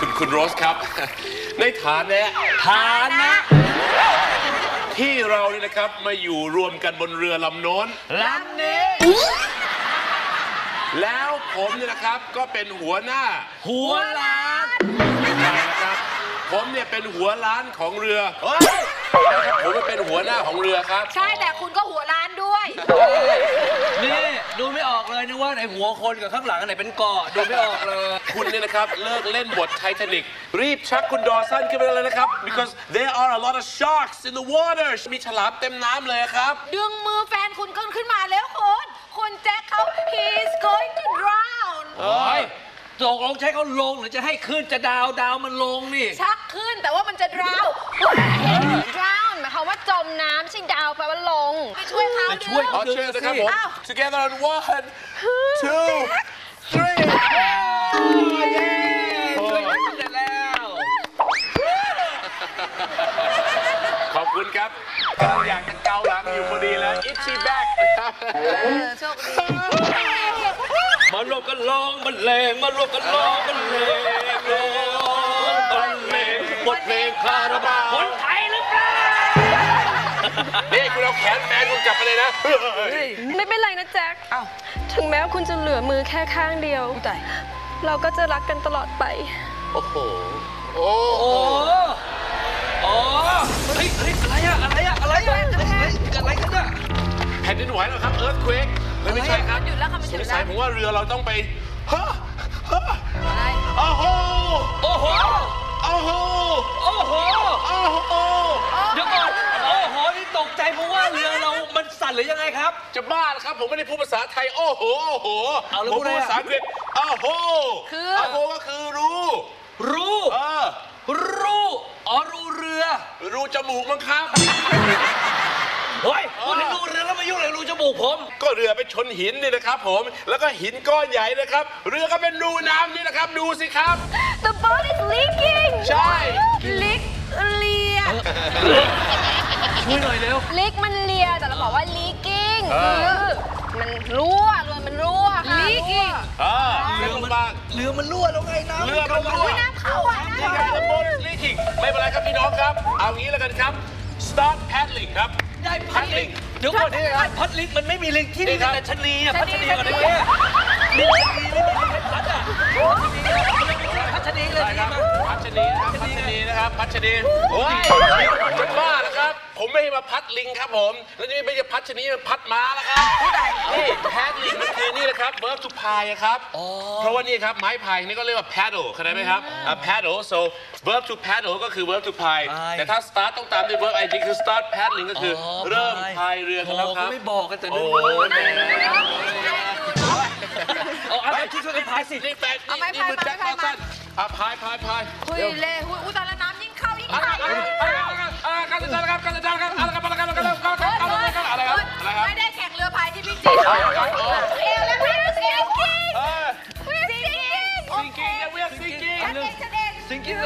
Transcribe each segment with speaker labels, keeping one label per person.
Speaker 1: คุณโรสครับในฐานะที่เราเนี่ยนะครับมาอยู่รวมกันบนเรือลำโน้น
Speaker 2: ลำนี้
Speaker 1: แล้วผมเนี่ยนะครับก็เป็นหัวล้านนะครับผมเนี่ยเป็นหัวล้านของเรือผมเป็นหัวหน้าของเรือครับ
Speaker 3: ใช่แต่คุณก็หัวล้านด้วย
Speaker 2: นี่ดูไม่ออกเลยนะว่าไหนหัวคนกับข้างหลังอันไหนเป็นเกาะดูไม่ออกเลย
Speaker 1: คุณเนี่ยนะครับเลิกเล่นบทไททานิกรีบชักคุณดอสันขึ้นไปเลยนะครับ because there are a lot of sharks in the water มีฉลามเต็มน้ำเลยครับ
Speaker 3: ดึงมือแฟนคุณขึ้นมาแล้วคุณแจ็คเขา he's going to drown
Speaker 2: ตกลงใช้เขาลงหรือจะให้ขึ้นจะดาวมันลงนี่
Speaker 3: ชักขึ้นแต่ว่ามันจะ drown หมายความว่าจมน้ำใช่ดาวแปลว่าลงไปช่วยเขา
Speaker 1: ช่วยนะครับผม together on 1 2 3
Speaker 2: ช่วยกันเสร็จแล้ว
Speaker 1: ขอบคุณครับกำลังอยากจะเกาหลังอยู่พอดีแล้ว itchy back
Speaker 3: โชคดี
Speaker 2: มารวมกันร้องบรรเลงมารวมกันร้องบรรเลงบรรเลงบทเพลงคาราบาวคนไทยหรือเปล่า
Speaker 1: นี่คุณเอาแขนแฟนคุณจับไปเลยนะ
Speaker 4: ไม่เป็นไรนะแจ็คถึงแม้ว่าคุณจะเหลือมือแค่ข้างเดียวเราก็จะรักกันตลอดไป
Speaker 1: โอ้โห
Speaker 2: เฮ้ยอะไรอะเกิดอะไรกันอะ
Speaker 1: แผ่นดินไหวแล้วครับ earthquake ไม่ใช่ครับสงสัยผมว่าเรือเราต้องไปโอ้โห
Speaker 2: เดี๋ยวก่อนโอ้โหนี่ตกใจเพราะว่าเรือเรามันสั่นหรือยังไงครับ
Speaker 1: จะบ้าแล้วครับผมไม่ได้พูดภาษาไทยโอ้โหผมพูดภาษาอังกฤษโอ้โหก็คือรู้
Speaker 2: เรือ
Speaker 1: รูจมูกมั้งครับ
Speaker 2: เฮ้ยพูดถึงรูเรือแล้วมายุ่งอะไรรูจมูกผม
Speaker 1: ก็เรือไปชนหินนี่นะครับผมแล้วก็หินก้อนใหญ่นะครับเรือก็เป็นรูน้ำนี่นะครับดูสิครับ
Speaker 4: The boat is leaking
Speaker 1: ใช่
Speaker 3: เลีย
Speaker 2: ช่วยหน่อยเร็ว
Speaker 3: ลิกมันเลียแต่เราบอกว่า leaking คือมันรั่วเรือมันรั่วค่ะ leaking
Speaker 1: เรือ
Speaker 2: มันรั่วแล้วไงน้ำ
Speaker 3: น้ำเข้าอ่ะ
Speaker 1: นี่ไง The boat is leaking ไม่เป็นไรครับพี่น้องครับเอางี้แล้วกันครับ start paddling ครับ
Speaker 2: ได้พัดลิงเดี๋ยวก่อนนี่ครับพัดลิงมันไม่มีลิงที่นี่แต่ชนีอ่ะพัชนีก่อนได้ไหมลิงชนีไม่มีลิงพัดอ่ะพัชนีเลยครับ
Speaker 1: พัชนีนะครับพัชนีโอ้ยจะบ้านะครับผมไม่ให้มาพัดลิงครับผมแล้วนี่ไม่ใช่พัชนีมันพัดม้าแล้วครับนี่แพดลิงมันคือนี่นะครับ verb to pie ครับเพราะว่านี่ครับไม้พายนี่ก็เรียกว่า paddle เข้าใจไหมครับ paddle so verb to paddle ก็คือ verb to pie แต่ถ้า start ต้องตามด้วย verb ing คือ start paddling ก็คือเริ่มพายเรือกันแล้วครับ
Speaker 2: ไม่บอกกันแต่นึกอะไรที่ช่วยกันพายสิ
Speaker 1: นี่แฟนนี่มือแจ็คพอสันพาย
Speaker 3: คุยเลยอุ้ยตอนละน้ำยิ่งเข้าไม่ได้แข่งเรือพายที่พี่จี
Speaker 2: Sinking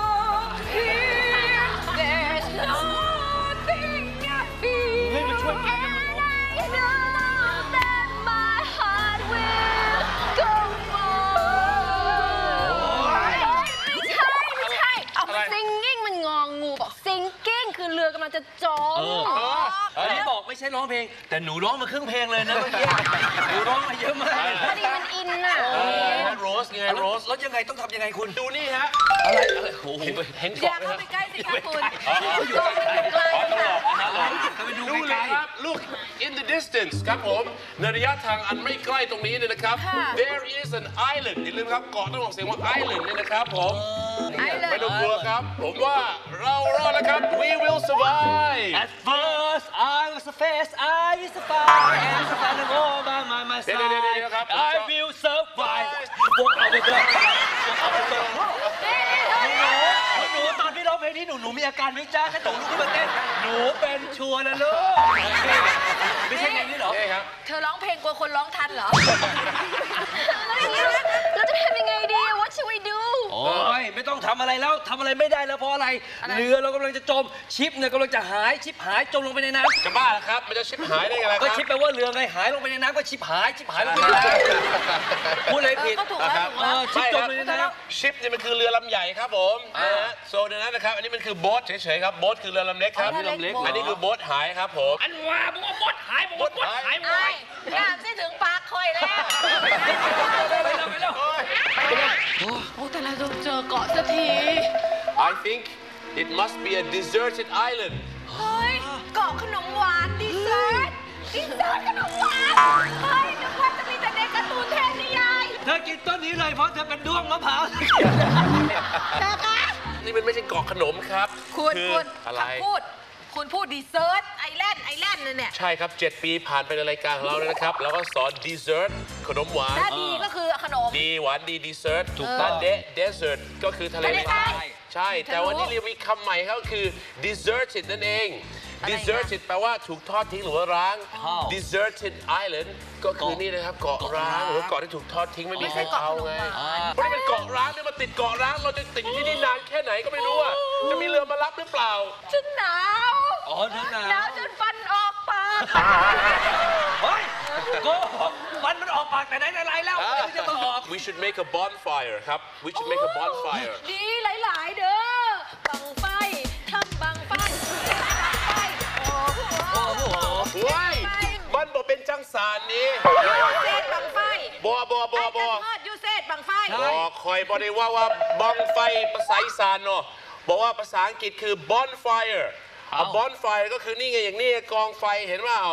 Speaker 3: There's nothing I feel and I know that my heart will go on ไม่ใช่เอา singing มันงองูบอก sinking คือเรือกำลังจะจม
Speaker 2: อันนี้บอกไม่ใช่ร้องเพลงแต่หนูร้องมาครึ่งเพลงเลยนะเมื่อกี้หนูร้องมาเยอะมาก
Speaker 3: พอดีมันอินน่ะ
Speaker 1: โรสไงโรส
Speaker 2: แล้วยังไงต้องทำยังไงคุณ
Speaker 1: ดูนี่ฮะ
Speaker 2: อะไรโอ้โห
Speaker 1: เห็น
Speaker 3: อย่าเข้าไปใกล้สิคะคุณ
Speaker 1: ดูเลยครับ look in the distance ครับผมในระยะทางอันไม่ใกล้ตรงนี้เนี่ยนะครับ there is an island อย่าลืมครับเกาะต้องออกเสียงว่า island เนี่ยนะครับผมไม่ต้องกลัวครับผมว่าเรารอดนะครับ we will survive
Speaker 2: At first I was the first I used to fight and standing all by my side I will survive พวกเราไปเถอะหนูตอนที่ร้องเพลงนี้หนูมีอาการไม่จ้าแค่ตกลุกขึ้นมาเต้นหนูเป็นชัวร์นะลูกไม่ใช่เพลงนี้เหรอ
Speaker 3: เธอร้องเพลงกลัวคนร้องทันเหรอ
Speaker 4: เราจะทำยังไงดี What should we do
Speaker 2: โอ้ยไม่ต้องทำอะไรแล้วทำอะไรไม่ได้แล้วเพราะอะไรเรือเรากำลังจะจมชิปเนี่ยกำลังจะหายชิปหายจมลงไปในน้ำ
Speaker 1: จะบ้าแล้วครับมันจะชิบหายได้ไงล่ะค
Speaker 2: ก็
Speaker 1: รับ
Speaker 2: ชิปแปลว่าเรือไงหายลงไปในน้ำก็ชิปหายลงไปในน้ำพูดอะไรผิด
Speaker 3: ก็ถูกแล้วถูกแล้ว
Speaker 2: ชิปจมลงไปในน้
Speaker 1: ชิปเนี่ยมันคือเรือลำใหญ่ครับผมนะฮะโซนนั้นนะครับอันนี้มันคือโบ๊ทเฉยๆครับโบ๊ทคือเรือลำเล็กครับ
Speaker 3: เรือลำเล็ก
Speaker 1: อันนี้คือโบ๊ทหายครับผม
Speaker 2: ำอันว่าบอกว่าบดหายบอกว่าบดหายหมด
Speaker 3: ไอ้งานที่ถึงปากคอยแล้ว
Speaker 2: ไปแล้ว
Speaker 3: โอ้แต่เราเจอเกาะสักที
Speaker 1: I think it must be a deserted island
Speaker 3: เฮ้ยเกาะขนมหวานดีเซิร์ตขนมหวานเฮ้ยนึกว่าจะมีแต่ในการ์ตูนเทพนิยาย
Speaker 2: เธอกินต้นนี้เลยเพราะเธอเป็นด้วงมะพร้าว
Speaker 3: เธอคะ
Speaker 1: นี่มันไม่ใช่เกาะขนมครับ
Speaker 3: คุณ
Speaker 1: ออะไร
Speaker 3: คุณพูดดีเซิร์ตไอแลนด์เลยเนี่ย
Speaker 1: ใช่ครับ 7 ปีผ่านไปในรายการของเราเลยนะครับ แล้วก็สอนดีเซอร์ตขนมหวาน
Speaker 3: ถ้าดีก็คือขนม
Speaker 1: ดีหวานดีดีเซอร์ตถูกต้องเดสเซอร์ตก็คือทะเล
Speaker 3: ทะเลทราย
Speaker 1: ใช่ แต่วันนี้เรามีคำใหม่ครับคือ deserted นั่นเอง deserted แปลว่าถูกทอดทิ้งหรือว่าร้าง deserted island ก็คือนี่นะครับเกาะร้างหรือเกาะที่ถูกทอดทิ้งไม่มีใครเอาไงเพราะนี่เป็นเกาะร้างเนี่ยมาติดเกาะร้างเราจะติดอยู่ที่นี่นานแค่ไหนก็ไม่รู้อะจะมีเรือมารับหรือเปล่า
Speaker 3: ฉันหนาว
Speaker 2: อ๋อเธอห
Speaker 3: หนาน
Speaker 2: าว ว
Speaker 3: จนฟันออกปาก
Speaker 2: เฮ้ยโกหกมันออกปากแต่ไหนแต่ไรแล้วไม่จะมาออก
Speaker 1: We should make a bonfire ครับ We should make a bonfire
Speaker 3: ดีหลายๆเด้อบังไฟทำบังไฟโอ้โห
Speaker 1: ว้ายมันบอกเป็นจังสารนี้
Speaker 3: เซตบังไฟ
Speaker 1: บอ
Speaker 3: ไอ้จะทอดยูเซตบังไฟ
Speaker 1: บอกคอยบอกได้ว่าบังไฟภาษาอีสานเนาะบอกว่าภาษาอังกฤษคือ bonfire a bonfire ก็คือนี่ไงอย่างนี้กองไฟเห็นว่าเอา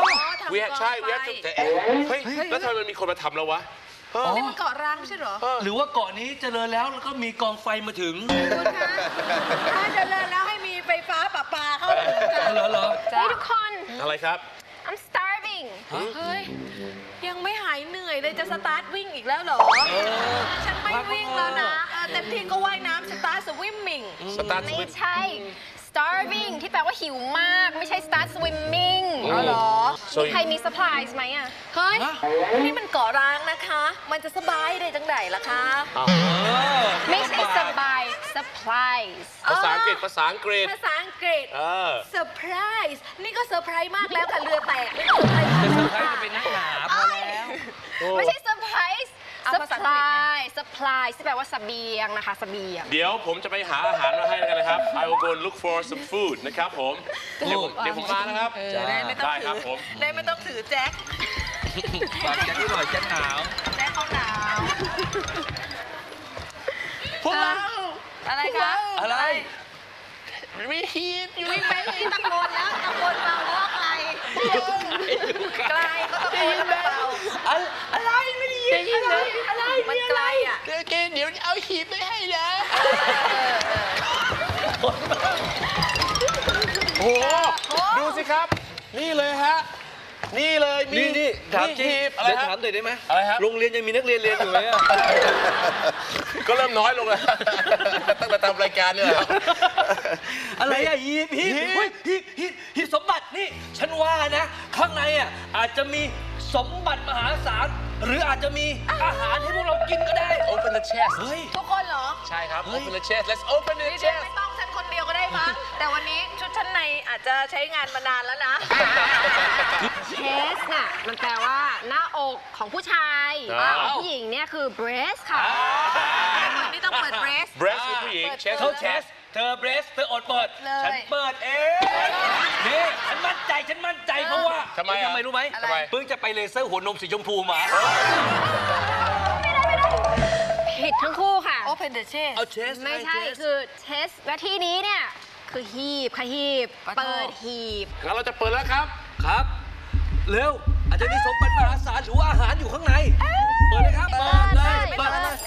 Speaker 1: we have ใช่ we have to แต่เฮ้ยแล้วทำไมมันมีคนมาทำแล้ววะ
Speaker 3: นี่มันเกาะร้างไม่ใช่เหรอ
Speaker 2: หรือว่าเกาะนี้เจริญแล้วแล้วก็มีกองไฟมาถึง
Speaker 3: คุณคะถ้าเจะเลินแล้วให้มีไฟฟ้าประปาเข้าถึงจ้ะ
Speaker 2: เหรอ
Speaker 4: เฮ้ยทุกคน
Speaker 1: อะไรครับ
Speaker 4: I'm starving
Speaker 3: เฮ้ย ยังไม่หายเหนื่อยเลยจะสตาร์ทวิ่งอีกแล้วเหรอ ฉันไม่วิ่งแล้วนะเต็มที่ก็ว่ายน้ำสตาร์ทสวิมมิ่ง
Speaker 1: สตาร์ท
Speaker 4: ไม่ใช่ starving ที่แปลว่าหิวมากไม่ใช่ start swimming
Speaker 3: อ๋อเหรอ
Speaker 4: มีใครมี supplies ไหมอ่ะ
Speaker 3: เฮ้ย นี่มันเกาะร้างนะคะ มันจะสบายได้จังไหนล่ะคะ
Speaker 4: ไม่ใช่สบาย supplies
Speaker 1: ภาษาอังกฤษ
Speaker 3: ภาษาอังกฤษ เซอร์ไพรส์นี่ก็เซอร์ไพรส์มากแล้วค่ะเรือแตกนี่ก็เซอร์ไพรส์มาก
Speaker 2: จะเป็นนักหนาพอแล้ว
Speaker 4: ไม่ใช่ surprise
Speaker 3: เอาภาษาอังกฤษไง
Speaker 4: supply ที่แปลว่าเสบียงนะคะเสบียง
Speaker 1: เดี๋ยวผมจะไปหาอาหารมาให้กันนะครับ I will go and look for some food นะครับผมเดี๋ยวผมมานะครับ
Speaker 3: ได้ไม่ต้อง
Speaker 1: ได้
Speaker 3: ถื
Speaker 1: ครับ
Speaker 3: อ
Speaker 1: ผม
Speaker 3: ได้ไม่ต้องถือแจ็ค
Speaker 2: ฝากแจ็คที่หน่อยแจ็คหนาว
Speaker 3: แจ็คเขาหนาว
Speaker 1: พวกเรา
Speaker 3: อะไรคะ
Speaker 2: อะไร
Speaker 1: มีฮีทอยู่
Speaker 3: วิ่งไปตะโกนแล้วตะโกนเบาแล้วว่าไกลไกลก็ตะโกนแล้วเบา
Speaker 2: อะไรไม่ได้ยินอะไร
Speaker 3: มันไกลอ่ะ
Speaker 1: เดี๋ยวเอาหีบไปให้นะ โอ้โหดูสิครับ นี่เลยฮะ นี่เลยมี
Speaker 2: นี่ถามจริง
Speaker 1: หีบอะไร
Speaker 2: เดี๋ยว
Speaker 1: ฮะ
Speaker 2: ถามหน่อยได้ไหม
Speaker 1: อะไรครับ
Speaker 2: โรงเรียนยังมีนักเรียนเรียนอยู่ไหมอะ
Speaker 1: ก็เริ่มน้อยลงแล้ว ตั้งแต่ทำรายการเนี่ยครับ
Speaker 2: อะไรอะหีบหีบสมบัตินี่ ฉันว่านะ ข้างในอะอาจจะมีสมบัติมหาศาลหรืออาจจะมีอาหารให้พวกเรากินก็ได้
Speaker 1: Open the chest
Speaker 2: เฮ้ย
Speaker 3: ทุกคนเหรอ
Speaker 1: ใช่ครับ Open the chest Let's open the
Speaker 3: นี่
Speaker 1: chest
Speaker 3: ไม่ต้องฉันคนเดียวก็ได้มั้งแต่วันนี้ชุดชั้นในอาจจะใช้งานมานานแล้วนะ
Speaker 4: chest น่ะมันแปลว่าหน้าอกของผู้ชาย
Speaker 1: อ้าว
Speaker 4: ของผู้หญิงเนี่ยคือ breast ค่ะ
Speaker 3: วันนี้ต้องเปิดเบรส
Speaker 1: breast คือผู้หญิง chest
Speaker 2: เขา
Speaker 1: คือ
Speaker 2: เชสเธอเบรสเธออดเปิด
Speaker 3: เลย
Speaker 2: ฉันเปิดเองนี่ฉันมั่นใจเพราะว่า
Speaker 1: ทำไมอะ
Speaker 2: ทำไมรู้ไหม
Speaker 1: ทำไม
Speaker 2: เพิ่งจะไปเลเซอร์หัวนมสีชมพูมา
Speaker 4: ผิดทั้งคู่ค่ะ
Speaker 3: Open the chest
Speaker 2: เอาเชส
Speaker 4: ไม่ใช่คือ chest และที่นี้เนี่ยคือหีบค่ะหีบ
Speaker 3: ปะโถ
Speaker 4: เปิดหีบ
Speaker 1: งั้นเราจะเปิดแล้วครับ
Speaker 2: ครับ เร็ว อาจจะมีสมบัติมหาศาลหรือว่าอาหารอยู่ข้างใน เปิดเลยครับ เปิดเลย
Speaker 4: เปิ
Speaker 2: เปิ
Speaker 4: ด
Speaker 2: ด
Speaker 4: เล
Speaker 2: เลย ย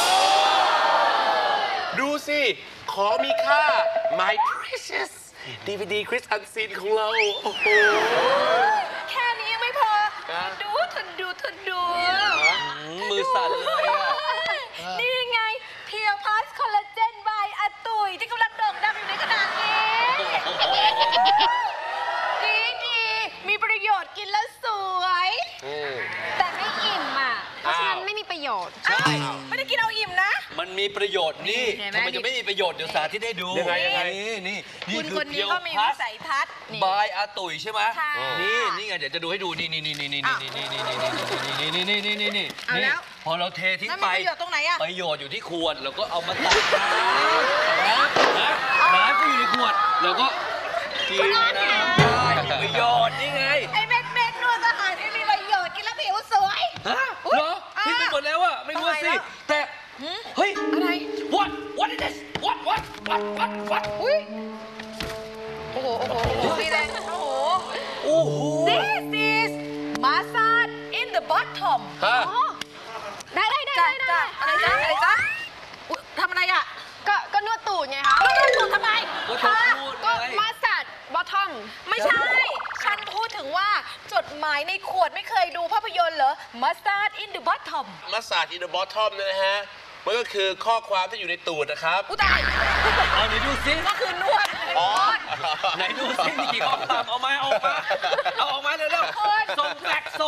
Speaker 1: ดูสิ ของมีค่า My Precious DVD Chris Unseen ของเรา โอ้โห
Speaker 3: แค่นี้ยังไม่พอ
Speaker 1: ครับ
Speaker 3: ทนดู
Speaker 2: มือสั่นเลยอะ
Speaker 3: นี่ไงเพียวพาสคอลลาเจนบายอาตุยที่กำลังโด่งดังอยู่ในขณะนี้ดีมีประโยชน์กินแล้วสวย
Speaker 4: แต่ไม่อิ่มอ่ะ เพราะฉะนั้นไม่มีประโยชน์
Speaker 2: ใช่
Speaker 3: ไม่ได้กินเอาอิ่มนะ
Speaker 2: มันมีประโยชน์นี่
Speaker 3: เห็นไหม
Speaker 2: ทำไมจะไม่มีประโยชน์เดี๋ยวสาธิตให้ดู
Speaker 1: ยังไงยังไง
Speaker 2: นี่
Speaker 3: คุณ
Speaker 2: คือ
Speaker 3: คนนี้
Speaker 2: เพียว
Speaker 3: ก็มี
Speaker 2: พั
Speaker 3: วิ
Speaker 2: ส
Speaker 3: สัยทัศน์นี่
Speaker 2: บายอาตุ๋ยใช่ไหม
Speaker 3: ค่ะ
Speaker 2: นี่ไงเดี๋ยวจะดูให้ดูนี่พอเราเททิ้ง
Speaker 3: แล้ว
Speaker 2: ไป
Speaker 3: มีประโยชน์ตรงไหนอะ
Speaker 2: ประโยชน์อยู่ที่ขวดเราก็เอามาตักน้ำก็อยู่ในขวดเราก็กินน้ำได้มีประโยชน์นี่ไง
Speaker 3: ไอ้เม็ดนู่นทหารที่มีประโยชน์กินแล้วผิวสวย
Speaker 2: ฮะเหรอทิ้งไปหมดแล้วอะไม่รู้สิแต่เฮ้ย
Speaker 3: อะไร
Speaker 2: what is this what
Speaker 3: อุ้ยโอ้โหนี่แหละโอ้โห
Speaker 2: โอ้โห
Speaker 3: This is massage in the bottom
Speaker 1: ฮะ
Speaker 4: ได้
Speaker 3: จ้ะอะไรจ๊ะอุ๊ยทำอะไรอ่ะ
Speaker 4: ก็นวดตูดไงคะ
Speaker 3: นวดตูดทำไม
Speaker 2: ก็
Speaker 3: คะ
Speaker 2: พูด
Speaker 4: ก็
Speaker 2: ไง
Speaker 4: มาสัตบอททอม
Speaker 3: ไม่ใช่ ฉันพูดถึงว่าจดหมายในขวดไม่เคยดูภาพยนตร์เหรอ massage in the bottom
Speaker 1: มัสซาดอินเดอะบอททอมเนี่ยนะฮะ มันก็คือข้อความที่อยู่ในตูดนะครับ
Speaker 3: อุยตาย
Speaker 2: เอาไหนดูสิ
Speaker 3: ก็คือนวด
Speaker 1: อ๋อ
Speaker 2: ไหนดูสิมีกี่ข้อความเอามาเอาออกมาเร็วๆส่งแฟกซ์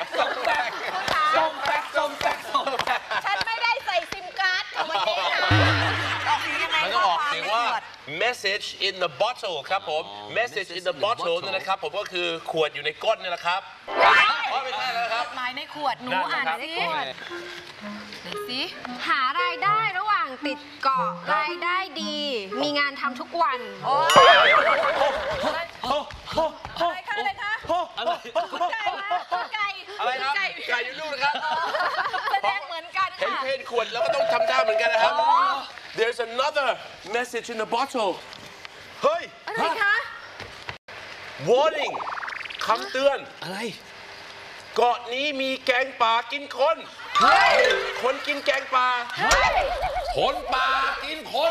Speaker 3: ฉันไม่ได้ใส่ซิมการ์ดของวันนี้ค่ะออกเสียงยังไง
Speaker 1: มันก็ออกเสียงว่า message in the bottle ครับผม message in the bottle เนี่ยนะครับผมก็คือขวดอยู่ในก้นนี่แหละครับอ๋อไม่ใช่แล้วครับ
Speaker 3: จดหมายในขวดหนูอ่านสิไหนสิ
Speaker 4: หารายได้ระหว่างติดเกาะรายได้ดี มีงานทำทุกวัน
Speaker 3: โอ้ยอะไรคะ
Speaker 2: อะไร
Speaker 3: ไก่มาไก่
Speaker 1: อะไรครับ ไก่อยู่นู่นนะครับ
Speaker 3: แสดงเหมือนกัน
Speaker 1: เห็น
Speaker 3: ค่ะ
Speaker 1: เพนขวดแล้วก็ต้องทำได้เหมือนกันนะครับ There's another message in the bottle เฮ้ย
Speaker 3: อะไรคะ
Speaker 1: warning คำเตือน
Speaker 2: อะไร
Speaker 1: เกาะนี้มีแกงป่ากินคน คนกินแกงป่า คนป่ากินคน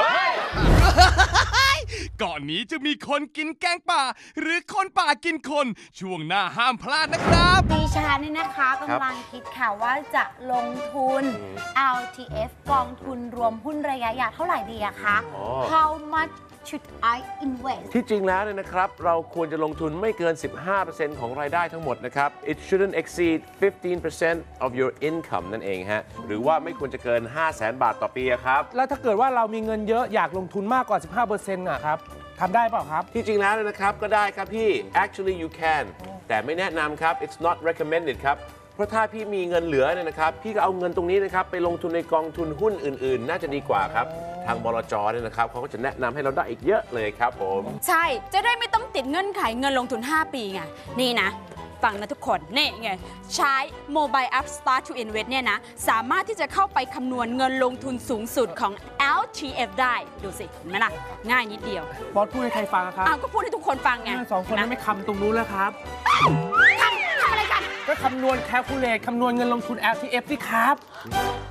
Speaker 5: ก่อนนี้จะมีคนกินแกงป่า หรือคนป่ากินคน ช่วงหน้าห้ามพลาดนะครับ
Speaker 6: ดิฉันเนี่ยนะคะกำลังคิดค่ะว่าจะลงทุน LTF กองทุนรวมหุ้นระยะยาวเท่าไหร่ดีอะคะ How much should I invest
Speaker 1: ที่จริงแล้วเนี่ยนะครับ เราควรจะลงทุนไม่เกิน 15% ของรายได้ทั้งหมดนะครับ It shouldn't exceed 15% of your income นั่นเองฮะ หรือว่าไม่ควรจะเกิน 500,000 บาทต่อปีครับ
Speaker 7: แล้วถ้าเกิดว่าเรามีเงินเยอะอยากลงทุนมากกว่า 15%อะครับทำได้เปล่าครับ
Speaker 1: ที่จริงแล้วเนี่ยนะครับก็ได้ครับพี่ Actually you can แต่ไม่แนะนำครับ It's not recommended ครับ เพราะถ้าพี่มีเงินเหลือเนี่ยนะครับ พี่ก็เอาเงินตรงนี้นะครับไปลงทุนในกองทุนหุ้นอื่นๆ น่าจะดีกว่าครับ ทางบลจเนี่ยนะครับเขาก็จะแนะนำให้เราได้อีกเยอะเลยครับผม
Speaker 6: ใช่จะได้ไม่ต้องติดเงื่อนไขเงินลงทุน 5 ปีไง นี่นะ ฟังนะทุกคน นี่ไง ใช้ Mobile App Start to Invest เนี่ยนะ สามารถที่จะเข้าไปคำนวณเงินลงทุนสูงสุดของ LTF ได้ ดูสิเห็นไหมล่ะ ง่ายนิดเดียว
Speaker 7: บอสพูดให้ใครฟังอะครับ
Speaker 6: อ้าวก็พูดให้ทุกคนฟังไง
Speaker 7: สองคนนั้นไม่คำตรงนู้นแล้วครับ
Speaker 6: ทำอะไรกัน
Speaker 7: ก็คำนวณ calculate คำนวณเงินลงทุน LTF สิครับ